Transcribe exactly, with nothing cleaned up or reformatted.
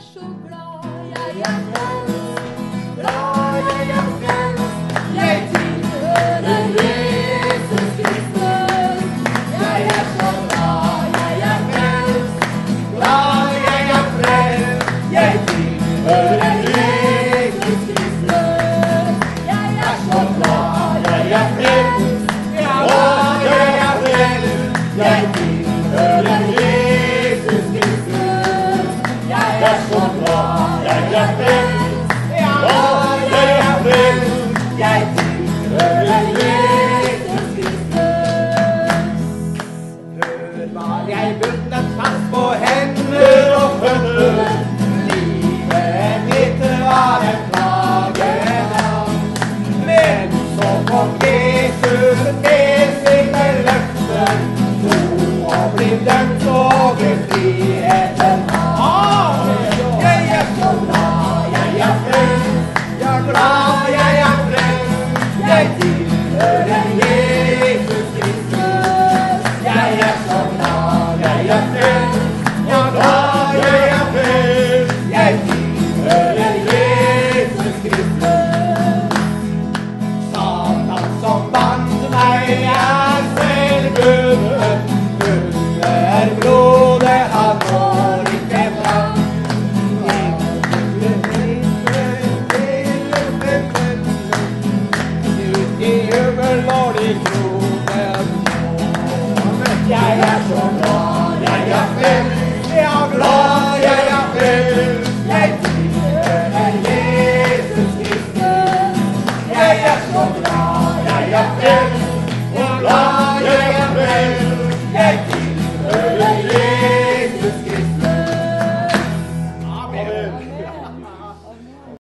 så glad jeg er frelst, glad jeg er frelst. Jeg tilhører Jesus Kristus. Jeg er så glad jeg er frelst, glad jeg er frelst. Jeg tilhører Jesus Kristus. Jeg er så glad jeg er frelst, glad jeg er frelst. Jeg tilhører Jesus Kristus. Jeg er så glad jeg er frelst.